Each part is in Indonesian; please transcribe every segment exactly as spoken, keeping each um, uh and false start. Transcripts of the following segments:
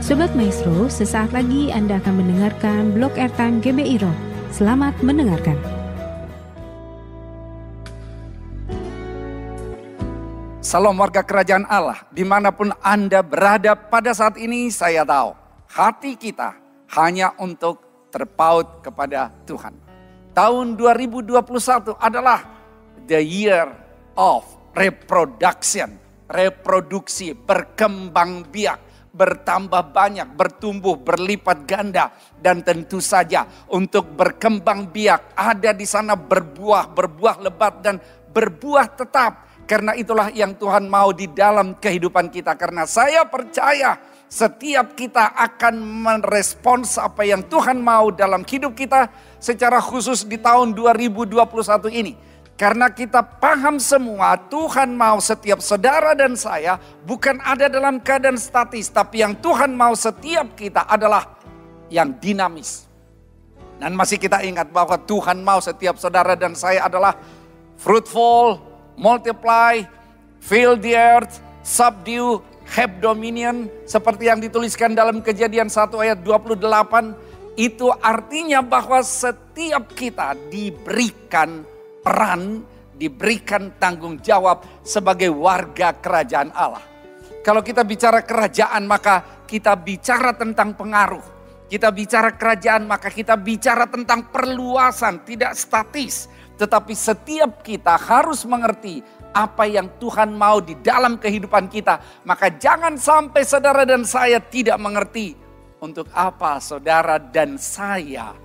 Sobat Maestro, sesaat lagi Anda akan mendengarkan Blog Airtime G B I Rock. Selamat mendengarkan. Salam warga kerajaan Allah, dimanapun Anda berada pada saat ini, saya tahu hati kita hanya untuk terpaut kepada Tuhan. Tahun dua ribu dua puluh satu adalah the year of reproduction, reproduksi, berkembang biak, bertambah banyak, bertumbuh, berlipat ganda. Dan tentu saja untuk berkembang biak ada di sana berbuah, berbuah lebat dan berbuah tetap. Karena itulah yang Tuhan mau di dalam kehidupan kita. Karena saya percaya setiap kita akan merespons apa yang Tuhan mau dalam hidup kita. Secara khusus di tahun dua ribu dua puluh satu ini. Karena kita paham semua Tuhan mau setiap saudara dan saya bukan ada dalam keadaan statis. Tapi yang Tuhan mau setiap kita adalah yang dinamis. Dan masih kita ingat bahwa Tuhan mau setiap saudara dan saya adalah fruitful, multiply, fill the earth, subdue, have dominion. Seperti yang dituliskan dalam Kejadian satu ayat dua puluh delapan. Itu artinya bahwa setiap kita diberikan peran, diberikan tanggung jawab sebagai warga kerajaan Allah. Kalau kita bicara kerajaan maka kita bicara tentang pengaruh. Kita bicara kerajaan maka kita bicara tentang perluasan, tidak statis. Tetapi setiap kita harus mengerti apa yang Tuhan mau di dalam kehidupan kita. Maka jangan sampai saudara dan saya tidak mengerti untuk apa saudara dan saya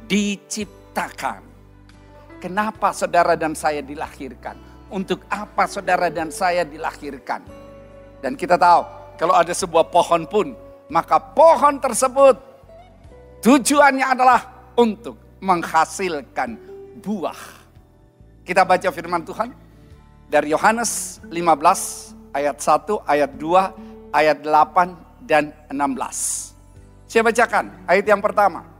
diciptakan. Kenapa saudara dan saya dilahirkan? Untuk apa saudara dan saya dilahirkan? Dan kita tahu kalau ada sebuah pohon pun, maka pohon tersebut tujuannya adalah untuk menghasilkan buah. Kita baca firman Tuhan dari Yohanes lima belas ayat satu, ayat dua, ayat delapan dan enam belas. Saya bacakan ayat yang pertama.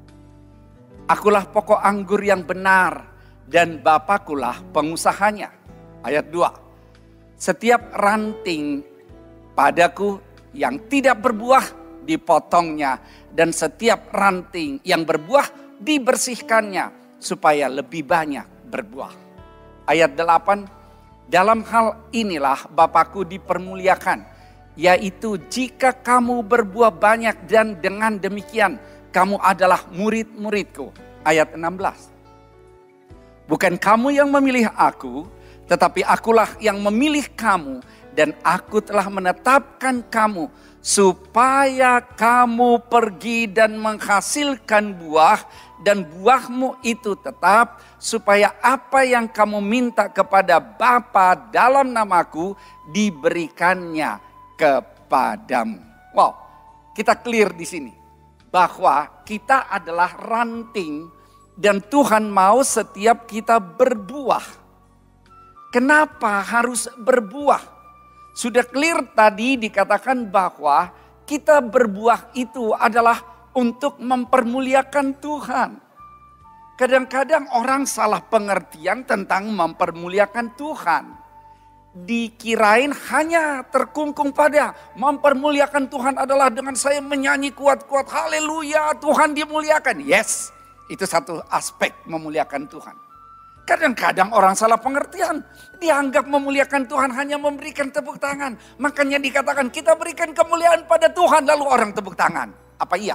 Akulah pokok anggur yang benar dan Bapakulah pengusahanya. Ayat dua. Setiap ranting padaku yang tidak berbuah dipotongnya dan setiap ranting yang berbuah dibersihkannya supaya lebih banyak berbuah. Ayat delapan. Dalam hal inilah Bapakku dipermuliakan, yaitu jika kamu berbuah banyak dan dengan demikian kamu adalah murid-muridku. Ayat enam belas. Bukan kamu yang memilih aku, tetapi akulah yang memilih kamu. Dan aku telah menetapkan kamu supaya kamu pergi dan menghasilkan buah. Dan buahmu itu tetap supaya apa yang kamu minta kepada Bapa dalam namaku diberikannya kepadamu. Wow, kita clear di sini. Bahwa kita adalah ranting dan Tuhan mau setiap kita berbuah. Kenapa harus berbuah? Sudah clear tadi dikatakan bahwa kita berbuah itu adalah untuk mempermuliakan Tuhan. Kadang-kadang orang salah pengertian tentang mempermuliakan Tuhan. Dikirain hanya terkungkung pada mempermuliakan Tuhan adalah dengan saya menyanyi kuat-kuat haleluya Tuhan dimuliakan. Yes, itu satu aspek memuliakan Tuhan. Kadang-kadang orang salah pengertian. Dianggap memuliakan Tuhan hanya memberikan tepuk tangan. Makanya dikatakan kita berikan kemuliaan pada Tuhan lalu orang tepuk tangan. Apa iya?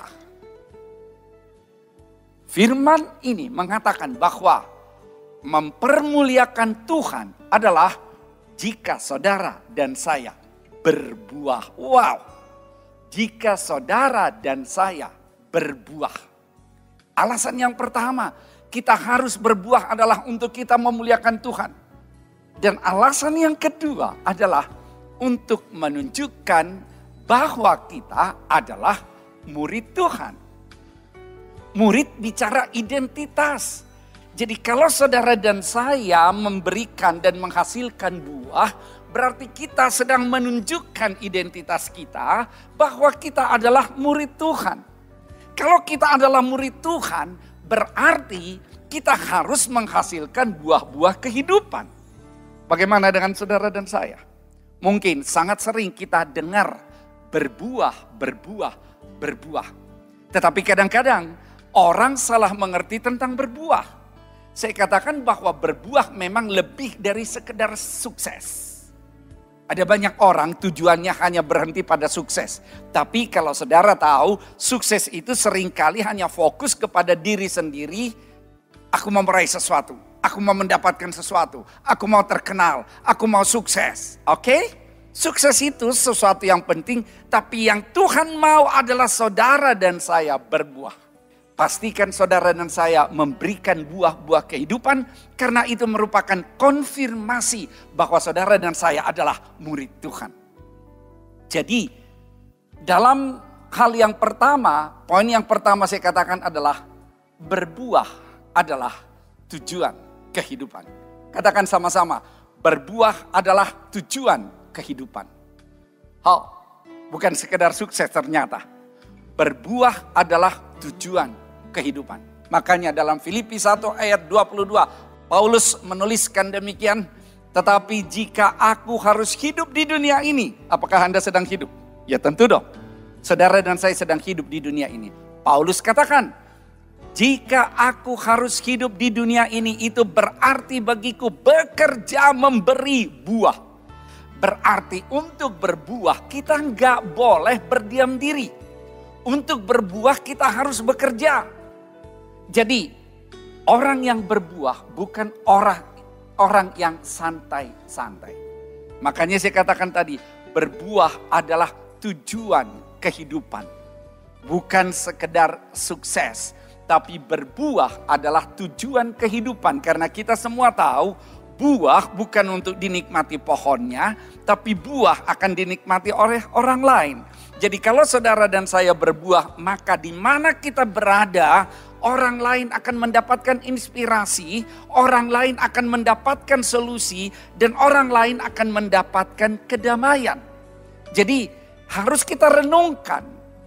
Firman ini mengatakan bahwa mempermuliakan Tuhan adalah jika saudara dan saya berbuah. Wow. Jika saudara dan saya berbuah. Alasan yang pertama, kita harus berbuah adalah untuk kita memuliakan Tuhan. Dan alasan yang kedua adalah untuk menunjukkan bahwa kita adalah murid Tuhan. Murid bicara identitas. Jadi kalau saudara dan saya memberikan dan menghasilkan buah, berarti kita sedang menunjukkan identitas kita bahwa kita adalah murid Tuhan. Kalau kita adalah murid Tuhan, berarti kita harus menghasilkan buah-buah kehidupan. Bagaimana dengan saudara dan saya? Mungkin sangat sering kita dengar berbuah, berbuah, berbuah. Tetapi kadang-kadang orang salah mengerti tentang berbuah. Saya katakan bahwa berbuah memang lebih dari sekedar sukses. Ada banyak orang tujuannya hanya berhenti pada sukses. Tapi kalau saudara tahu, sukses itu seringkali hanya fokus kepada diri sendiri. Aku mau meraih sesuatu, aku mau mendapatkan sesuatu, aku mau terkenal, aku mau sukses. Oke? Okay? Sukses itu sesuatu yang penting, tapi yang Tuhan mau adalah saudara dan saya berbuah. Pastikan saudara dan saya memberikan buah-buah kehidupan, karena itu merupakan konfirmasi bahwa saudara dan saya adalah murid Tuhan. Jadi dalam hal yang pertama, poin yang pertama saya katakan adalah berbuah adalah tujuan kehidupan. Katakan sama-sama, berbuah adalah tujuan kehidupan. Oh, bukan sekedar sukses ternyata. Berbuah adalah tujuan kehidupan. Makanya dalam Filipi satu ayat dua puluh dua, Paulus menuliskan demikian, tetapi jika aku harus hidup di dunia ini, apakah Anda sedang hidup? Ya tentu dong. Saudara dan saya sedang hidup di dunia ini. Paulus katakan, jika aku harus hidup di dunia ini, itu berarti bagiku bekerja memberi buah. Berarti untuk berbuah kita nggak boleh berdiam diri. Untuk berbuah kita harus bekerja. Jadi orang yang berbuah bukan orang orang yang santai-santai. Makanya saya katakan tadi, berbuah adalah tujuan kehidupan. Bukan sekedar sukses, tapi berbuah adalah tujuan kehidupan. Karena kita semua tahu buah bukan untuk dinikmati pohonnya, tapi buah akan dinikmati oleh orang lain. Jadi kalau saudara dan saya berbuah, maka di mana kita berada, orang lain akan mendapatkan inspirasi, orang lain akan mendapatkan solusi, dan orang lain akan mendapatkan kedamaian. Jadi harus kita renungkan,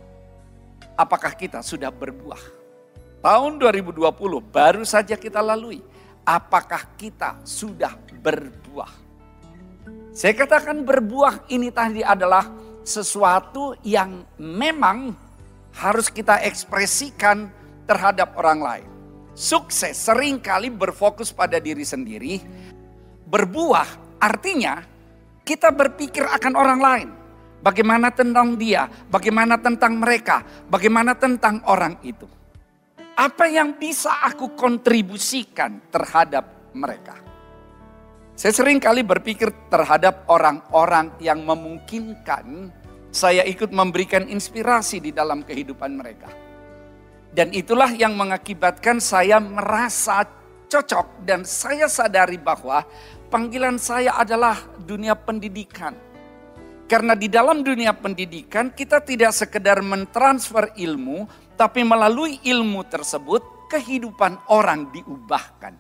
apakah kita sudah berbuah? Tahun dua ribu dua puluh baru saja kita lalui. Apakah kita sudah berbuah? Saya katakan berbuah ini tadi adalah sesuatu yang memang harus kita ekspresikan terhadap orang lain. Sukses seringkali berfokus pada diri sendiri. Berbuah artinya kita berpikir akan orang lain. Bagaimana tentang dia, bagaimana tentang mereka, bagaimana tentang orang itu. Apa yang bisa aku kontribusikan terhadap mereka? Saya sering kali berpikir terhadap orang-orang yang memungkinkan saya ikut memberikan inspirasi di dalam kehidupan mereka. Dan itulah yang mengakibatkan saya merasa cocok dan saya sadari bahwa panggilan saya adalah dunia pendidikan. Karena di dalam dunia pendidikan kita tidak sekedar mentransfer ilmu, tapi melalui ilmu tersebut kehidupan orang diubahkan.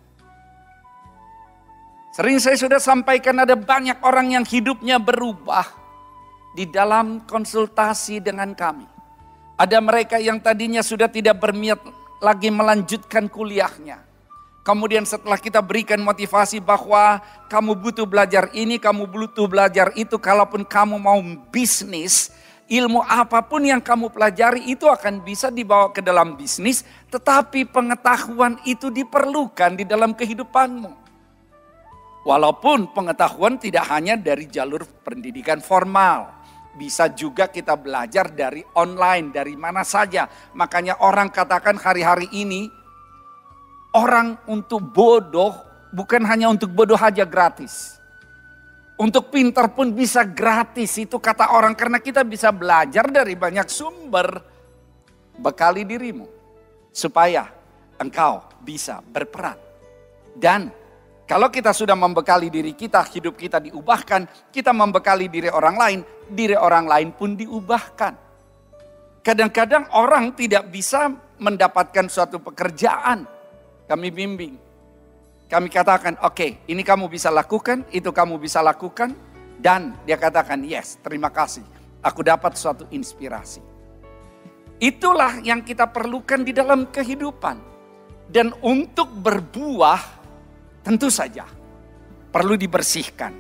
Sering saya sudah sampaikan ada banyak orang yang hidupnya berubah di dalam konsultasi dengan kami. Ada mereka yang tadinya sudah tidak berniat lagi melanjutkan kuliahnya. Kemudian setelah kita berikan motivasi bahwa kamu butuh belajar ini, kamu butuh belajar itu. Kalaupun kamu mau bisnis, ilmu apapun yang kamu pelajari itu akan bisa dibawa ke dalam bisnis. Tetapi pengetahuan itu diperlukan di dalam kehidupanmu. Walaupun pengetahuan tidak hanya dari jalur pendidikan formal. Bisa juga kita belajar dari online, dari mana saja. Makanya orang katakan hari-hari ini, orang untuk bodoh bukan hanya untuk bodoh aja gratis. Untuk pintar pun bisa gratis, itu kata orang. Karena kita bisa belajar dari banyak sumber. Bekali dirimu supaya engkau bisa berperan. Dan kalau kita sudah membekali diri kita, hidup kita diubahkan, kita membekali diri orang lain, diri orang lain pun diubahkan. Kadang-kadang orang tidak bisa mendapatkan suatu pekerjaan. Kami bimbing. Kami katakan, oke, okay, ini kamu bisa lakukan, itu kamu bisa lakukan. Dan dia katakan, yes, terima kasih. Aku dapat suatu inspirasi. Itulah yang kita perlukan di dalam kehidupan. Dan untuk berbuah, tentu saja perlu dibersihkan.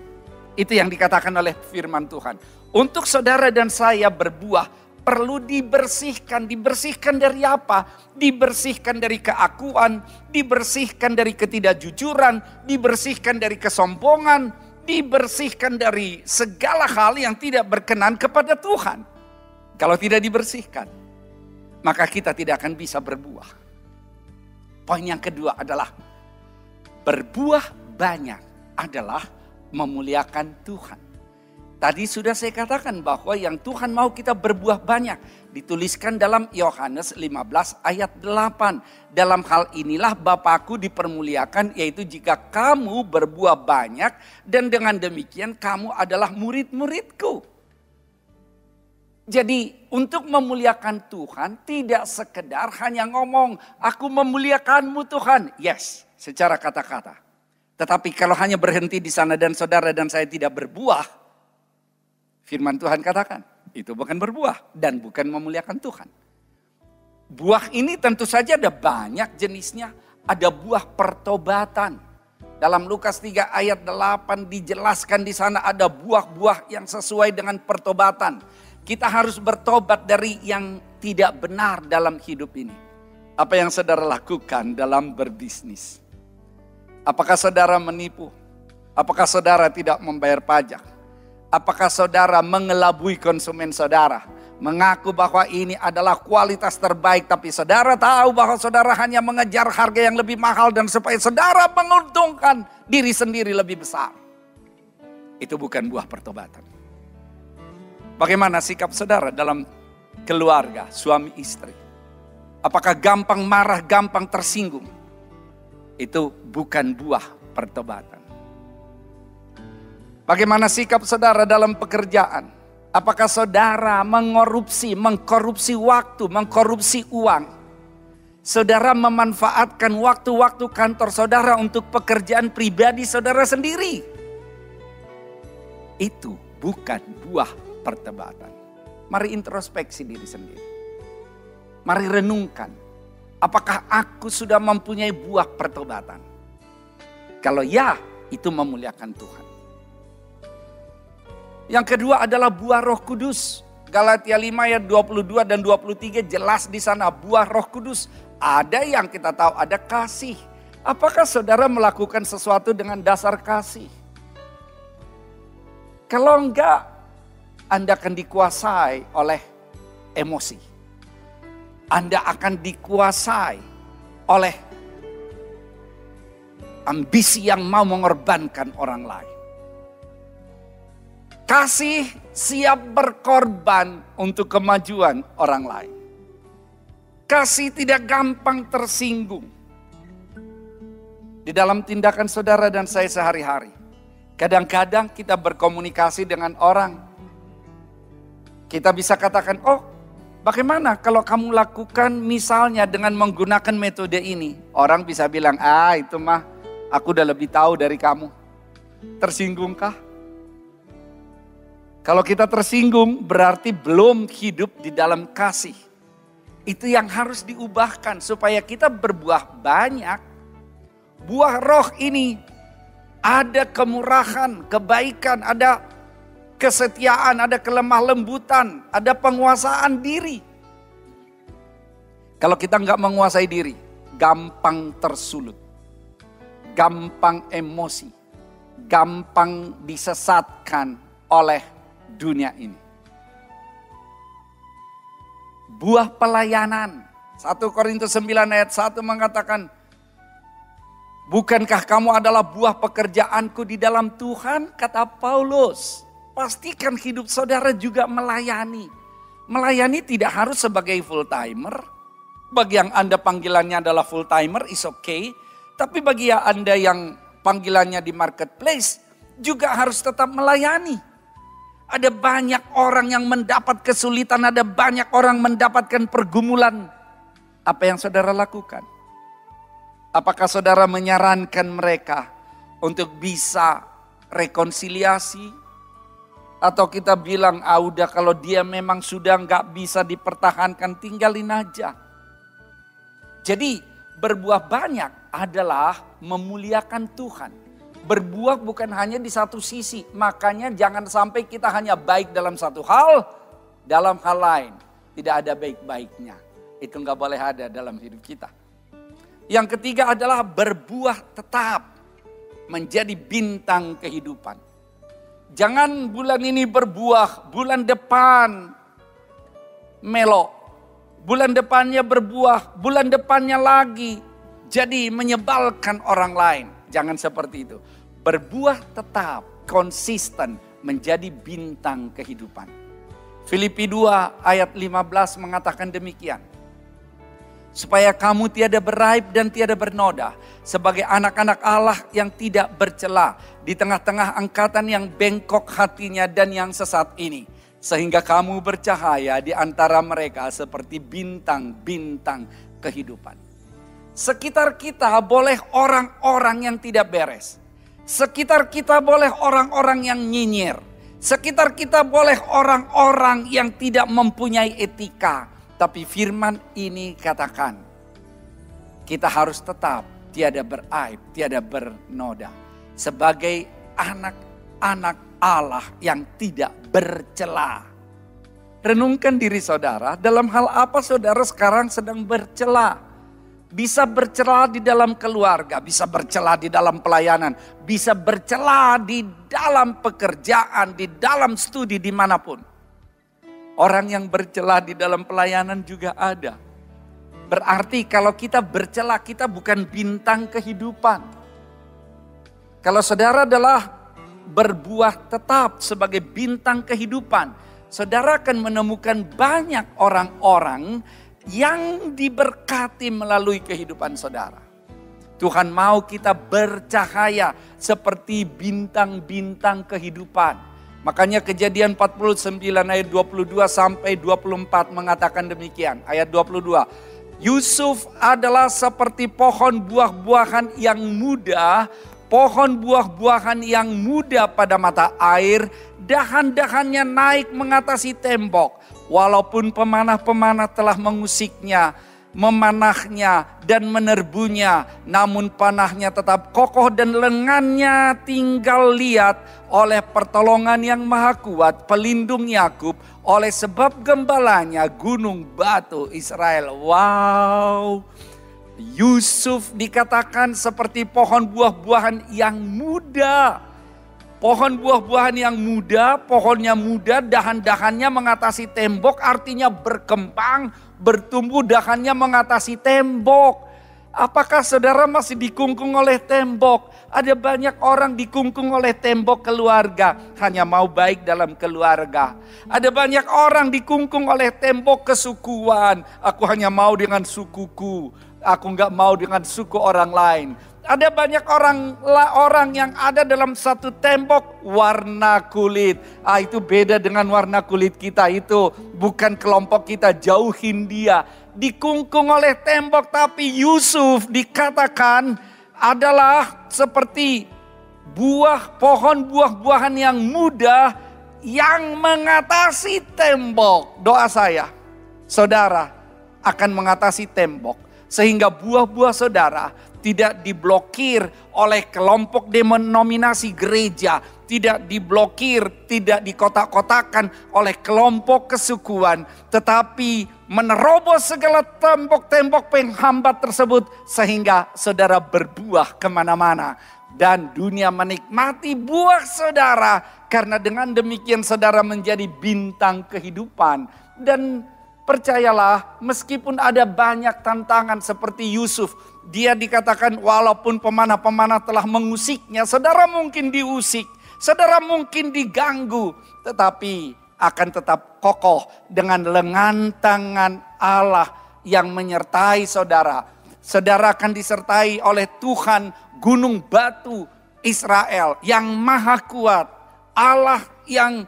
Itu yang dikatakan oleh firman Tuhan. Untuk saudara dan saya berbuah perlu dibersihkan. Dibersihkan dari apa? Dibersihkan dari keakuan, dibersihkan dari ketidakjujuran, dibersihkan dari kesombongan, dibersihkan dari segala hal yang tidak berkenan kepada Tuhan. Kalau tidak dibersihkan, maka kita tidak akan bisa berbuah. Poin yang kedua adalah berbuah banyak adalah memuliakan Tuhan. Tadi sudah saya katakan bahwa yang Tuhan mau kita berbuah banyak. Dituliskan dalam Yohanes lima belas ayat delapan. Dalam hal inilah Bapakku dipermuliakan, yaitu jika kamu berbuah banyak dan dengan demikian kamu adalah murid-muridku. Jadi untuk memuliakan Tuhan tidak sekedar hanya ngomong, aku memuliakanmu Tuhan. Yes, secara kata-kata. Tetapi kalau hanya berhenti di sana dan saudara dan saya tidak berbuah, firman Tuhan katakan, itu bukan berbuah dan bukan memuliakan Tuhan. Buah ini tentu saja ada banyak jenisnya. Ada buah pertobatan. Dalam Lukas tiga ayat delapan dijelaskan di sana ada buah-buah yang sesuai dengan pertobatan. Kita harus bertobat dari yang tidak benar dalam hidup ini. Apa yang saudara lakukan dalam berbisnis? Apakah saudara menipu? Apakah saudara tidak membayar pajak? Apakah saudara mengelabui konsumen saudara? Mengaku bahwa ini adalah kualitas terbaik. Tapi saudara tahu bahwa saudara hanya mengejar harga yang lebih mahal. Dan supaya saudara menguntungkan diri sendiri lebih besar. Itu bukan buah pertobatan. Bagaimana sikap saudara dalam keluarga, suami istri? Apakah gampang marah, gampang tersinggung? Itu bukan buah pertobatan. Bagaimana sikap saudara dalam pekerjaan? Apakah saudara mengkorupsi, mengkorupsi waktu, mengkorupsi uang? Saudara memanfaatkan waktu-waktu kantor saudara untuk pekerjaan pribadi saudara sendiri. Itu bukan buah pertobatan. Mari introspeksi diri sendiri. Mari renungkan. Apakah aku sudah mempunyai buah pertobatan? Kalau ya, itu memuliakan Tuhan. Yang kedua adalah buah Roh Kudus. Galatia lima ayat dua puluh dua dan dua puluh tiga jelas di sana buah Roh Kudus. Ada yang kita tahu ada kasih. Apakah saudara melakukan sesuatu dengan dasar kasih? Kalau enggak, Anda akan dikuasai oleh emosi. Anda akan dikuasai oleh ambisi yang mau mengorbankan orang lain. Kasih siap berkorban untuk kemajuan orang lain. Kasih tidak gampang tersinggung. Di dalam tindakan saudara dan saya sehari-hari. Kadang-kadang kita berkomunikasi dengan orang. Kita bisa katakan, oh bagaimana kalau kamu lakukan misalnya dengan menggunakan metode ini. Orang bisa bilang, ah itu mah aku udah lebih tahu dari kamu. Tersinggungkah? Kalau kita tersinggung berarti belum hidup di dalam kasih. Itu yang harus diubahkan supaya kita berbuah banyak. Buah roh ini ada kemurahan, kebaikan, ada kesetiaan, ada kelemah lembutan, ada penguasaan diri. Kalau kita nggak menguasai diri, gampang tersulut, gampang emosi, gampang disesatkan oleh dunia ini. Buah pelayanan. satu Korintus sembilan ayat satu mengatakan, bukankah kamu adalah buah pekerjaanku di dalam Tuhan? Kata Paulus. Pastikan hidup saudara juga melayani. Melayani tidak harus sebagai full timer. Bagi yang Anda panggilannya adalah full timer, is okay. Tapi bagi yang Anda yang panggilannya di marketplace, juga harus tetap melayani. Ada banyak orang yang mendapat kesulitan, ada banyak orang mendapatkan pergumulan. Apa yang saudara lakukan? Apakah saudara menyarankan mereka untuk bisa rekonsiliasi? Atau kita bilang, ah udah kalau dia memang sudah nggak bisa dipertahankan, tinggalin aja. Jadi berbuah banyak adalah memuliakan Tuhan. berbuah bukan hanya di satu sisi. Makanya jangan sampai kita hanya baik dalam satu hal, dalam hal lain tidak ada baik-baiknya. Itu nggak boleh ada dalam hidup kita. Yang ketiga adalah berbuah tetap, menjadi bintang kehidupan. Jangan bulan ini berbuah, bulan depan melo, bulan depannya berbuah, bulan depannya lagi jadi menyebalkan orang lain. Jangan seperti itu. Berbuah tetap, konsisten, menjadi bintang kehidupan. Filipi dua ayat lima belas mengatakan demikian. Supaya kamu tiada beraib dan tiada bernoda, sebagai anak-anak Allah yang tidak bercela di tengah-tengah angkatan yang bengkok hatinya dan yang sesat ini. Sehingga kamu bercahaya di antara mereka seperti bintang-bintang kehidupan. Sekitar kita boleh orang-orang yang tidak beres. Sekitar kita boleh orang-orang yang nyinyir. Sekitar kita boleh orang-orang yang tidak mempunyai etika. Tapi firman ini katakan, kita harus tetap tiada beraib, tiada bernoda. Sebagai anak-anak Allah yang tidak bercela. Renungkan diri saudara, dalam hal apa saudara sekarang sedang bercela? Bisa bercela di dalam keluarga, bisa bercela di dalam pelayanan, bisa bercela di dalam pekerjaan, di dalam studi, dimanapun. Orang yang bercela di dalam pelayanan juga ada. Berarti kalau kita bercela, kita bukan bintang kehidupan. Kalau saudara adalah berbuah tetap sebagai bintang kehidupan, saudara akan menemukan banyak orang-orang yang diberkati melalui kehidupan saudara. Tuhan mau kita bercahaya seperti bintang-bintang kehidupan. Makanya Kejadian empat puluh sembilan ayat dua puluh dua sampai dua puluh empat mengatakan demikian. Ayat dua puluh dua. Yusuf adalah seperti pohon buah-buahan yang muda, pohon buah-buahan yang muda pada mata air, dahan-dahannya naik mengatasi tembok. Walaupun pemanah-pemanah telah mengusiknya, memanahnya dan menerbunya, namun panahnya tetap kokoh dan lengannya tinggal liat oleh pertolongan yang maha kuat, pelindung Yakub, oleh sebab gembalanya gunung batu Israel. Wow, Yusuf dikatakan seperti pohon buah-buahan yang muda. Pohon buah-buahan yang muda, pohonnya muda, dahan-dahannya mengatasi tembok, artinya berkembang, bertumbuh, dahannya mengatasi tembok. Apakah saudara masih dikungkung oleh tembok? Ada banyak orang dikungkung oleh tembok keluarga, hanya mau baik dalam keluarga. Ada banyak orang dikungkung oleh tembok kesukuan, aku hanya mau dengan sukuku, aku nggak mau dengan suku orang lain. Ada banyak orang orang yang ada dalam satu tembok warna kulit. Ah, itu beda dengan warna kulit kita, itu bukan kelompok kita, jauhin dia. Dikungkung oleh tembok, tapi Yusuf dikatakan adalah seperti buah pohon buah-buahan yang muda yang mengatasi tembok. Doa saya, saudara akan mengatasi tembok sehingga buah-buah saudara tidak diblokir oleh kelompok denominasi gereja, tidak diblokir, tidak dikotak-kotakan oleh kelompok kesukuan, tetapi menerobos segala tembok-tembok penghambat tersebut sehingga saudara berbuah kemana-mana. Dan dunia menikmati buah saudara, karena dengan demikian saudara menjadi bintang kehidupan. Dan percayalah, meskipun ada banyak tantangan seperti Yusuf, dia dikatakan walaupun pemanah-pemanah telah mengusiknya, saudara mungkin diusik, saudara mungkin diganggu, tetapi akan tetap kokoh dengan lengan tangan Allah yang menyertai saudara. Saudara akan disertai oleh Tuhan gunung batu Israel yang maha kuat, Allah yang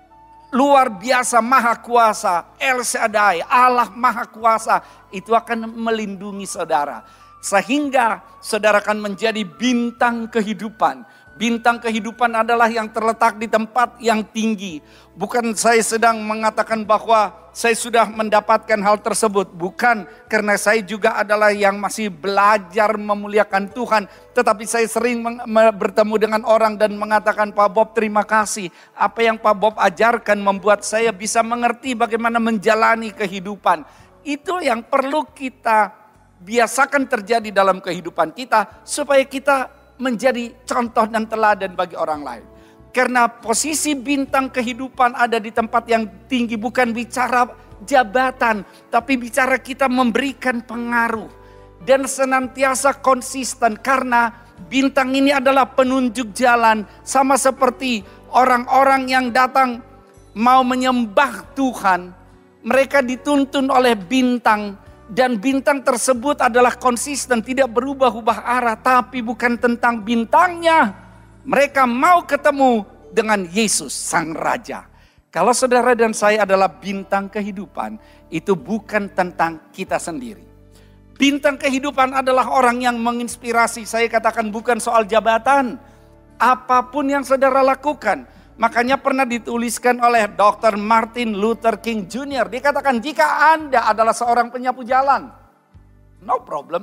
luar biasa maha kuasa, El Shaddai, Allah maha kuasa, itu akan melindungi saudara. Sehingga saudara akan menjadi bintang kehidupan. Bintang kehidupan adalah yang terletak di tempat yang tinggi. Bukan saya sedang mengatakan bahwa saya sudah mendapatkan hal tersebut? Bukan karena saya juga adalah yang masih belajar memuliakan Tuhan. Tetapi saya sering bertemu dengan orang dan mengatakan, Pak Bob terima kasih. Apa yang Pak Bob ajarkan membuat saya bisa mengerti bagaimana menjalani kehidupan. Itu yang perlu kita biasakan terjadi dalam kehidupan kita. Supaya kita menjadi contoh dan teladan bagi orang lain. Karena posisi bintang kehidupan ada di tempat yang tinggi, bukan bicara jabatan, tapi bicara kita memberikan pengaruh dan senantiasa konsisten, karena bintang ini adalah penunjuk jalan, sama seperti orang-orang yang datang mau menyembah Tuhan, mereka dituntun oleh bintang dan bintang tersebut adalah konsisten, tidak berubah-ubah arah, tapi bukan tentang bintangnya. Mereka mau ketemu dengan Yesus Sang Raja. Kalau saudara dan saya adalah bintang kehidupan, itu bukan tentang kita sendiri. Bintang kehidupan adalah orang yang menginspirasi. Saya katakan bukan soal jabatan. Apapun yang saudara lakukan. Makanya pernah dituliskan oleh doktor Martin Luther King Junior Dia katakan, jika Anda adalah seorang penyapu jalan, no problem.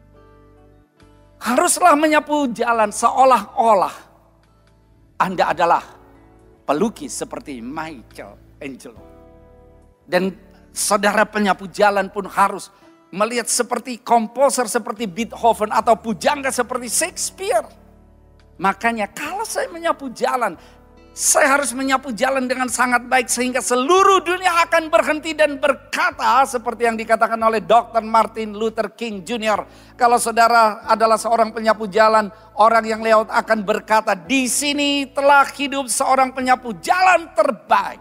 Haruslah menyapu jalan seolah-olah Anda adalah pelukis seperti Michelangelo. Dan saudara penyapu jalan pun harus melihat seperti komposer seperti Beethoven atau pujangga seperti Shakespeare. Makanya kalau saya menyapu jalan, saya harus menyapu jalan dengan sangat baik sehingga seluruh dunia akan berhenti dan berkata seperti yang dikatakan oleh doktor Martin Luther King Junior Kalau saudara adalah seorang penyapu jalan, orang yang lewat akan berkata, di sini telah hidup seorang penyapu jalan terbaik.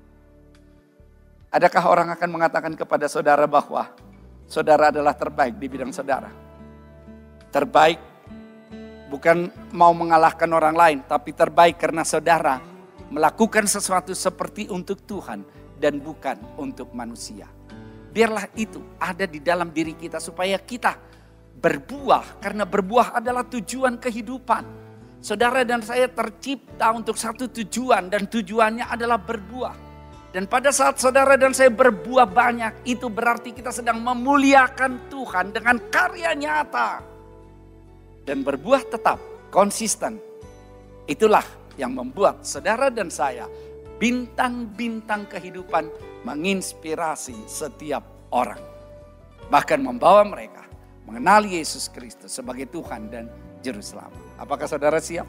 Adakah orang akan mengatakan kepada saudara bahwa saudara adalah terbaik di bidang saudara? Terbaik bukan mau mengalahkan orang lain, tapi terbaik karena saudara melakukan sesuatu seperti untuk Tuhan dan bukan untuk manusia. Biarlah itu ada di dalam diri kita supaya kita berbuah, karena berbuah adalah tujuan kehidupan. Saudara dan saya tercipta untuk satu tujuan dan tujuannya adalah berbuah. Dan pada saat saudara dan saya berbuah banyak, itu berarti kita sedang memuliakan Tuhan dengan karya nyata. Dan berbuah tetap konsisten. Itulah yang membuat saudara dan saya bintang-bintang kehidupan menginspirasi setiap orang. Bahkan membawa mereka mengenal Yesus Kristus sebagai Tuhan dan Juru Selamat. Apakah saudara siap?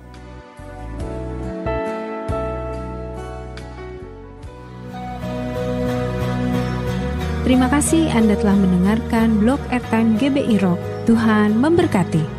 Terima kasih Anda telah mendengarkan Blog Airtime G B I Rock. Tuhan memberkati.